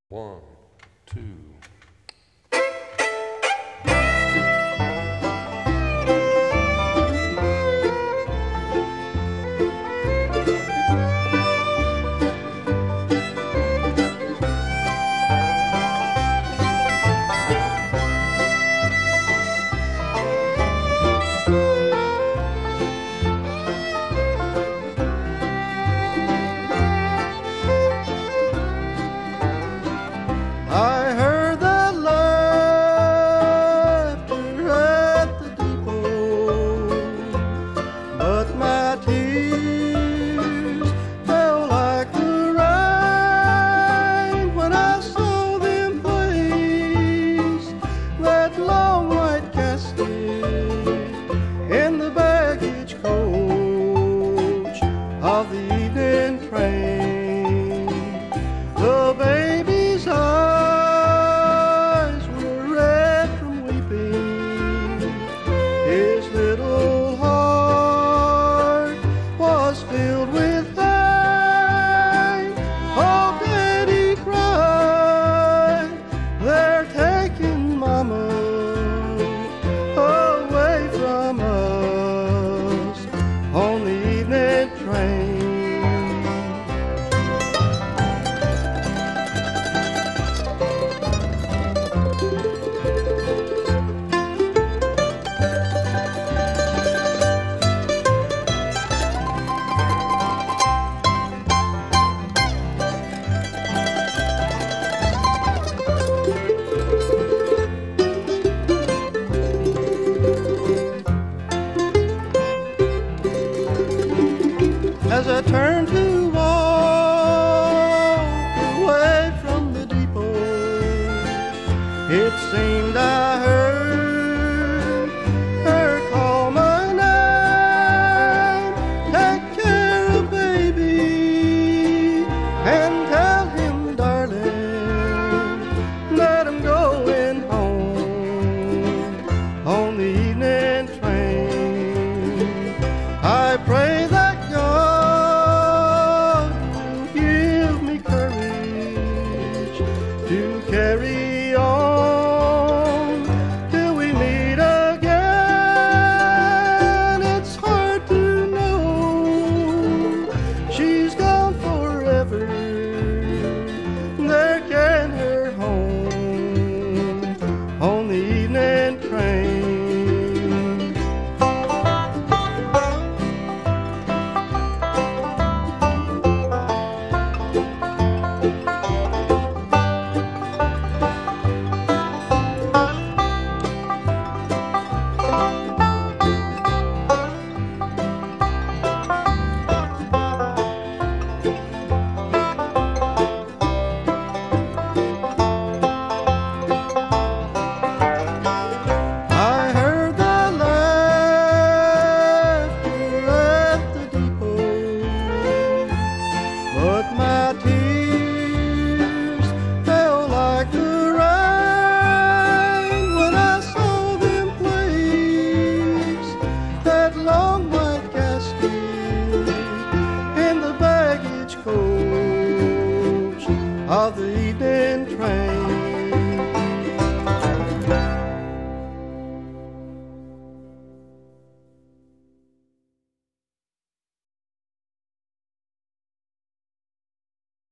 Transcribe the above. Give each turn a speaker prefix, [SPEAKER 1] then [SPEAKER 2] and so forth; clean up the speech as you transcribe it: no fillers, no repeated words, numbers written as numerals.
[SPEAKER 1] One, two.
[SPEAKER 2] I heard the laughter at the depot, but my tears fell like the rain when I saw them place that long white casket in the baggage coach of the evening train. The baby's eyes were red from weeping. His little heart was filled with pain. Oh, did he cry? They're taking Mama away from us on the evening train. As I turned to walk away from the depot, it seemed I heard her call my name. Take care of baby and tell him, darling, that I'm going home on the evening train. I pray that God will give me courage to carry on till we meet again. It's hard to know she's gone forever. There can her home on the evening train. But my tears fell like the rain when I saw them place that long white casket in the baggage coach of the evening train.